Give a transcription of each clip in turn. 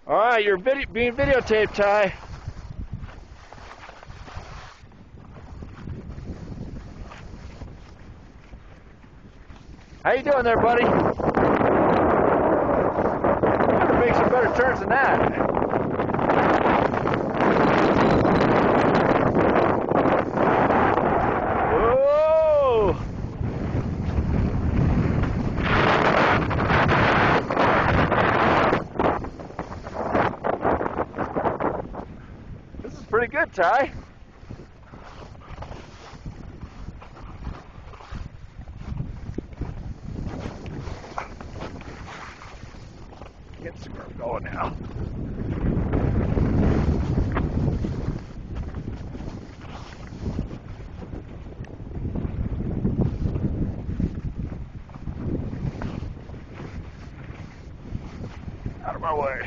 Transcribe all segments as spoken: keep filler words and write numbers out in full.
All right, you're video being videotaped, Tighe. How you doing there, buddy? You better make some better turns than that. Whoa! This is pretty good, Tighe. Get some going now. Out of my way.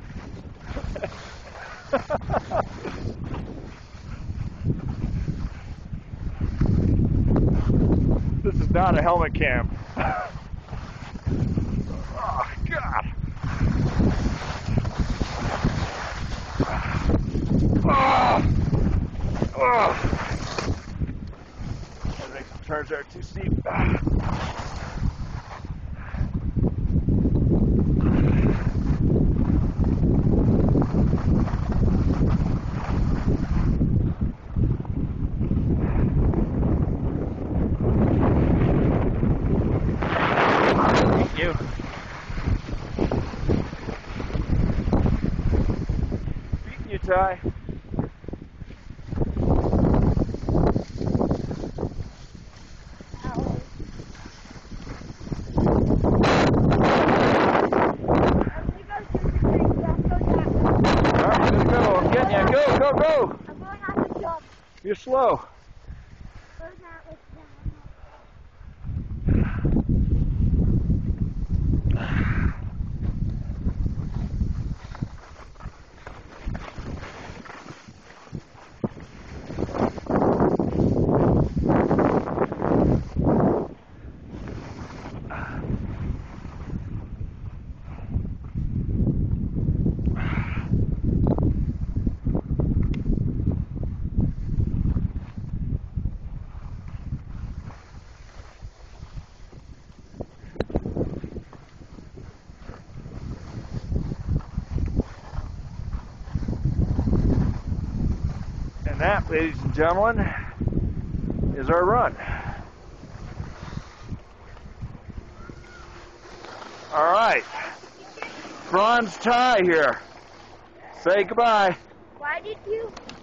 This is not a helmet cam. Oh, God. Oh, oh. I think some turns there are too steep. Thank you. Beating you, Tighe. Go, go, go! I'm going out the jump. You're slow. Where's that? What's that? And that, ladies and gentlemen, is our run. All right, Franz Tighe here. Say goodbye. Why did you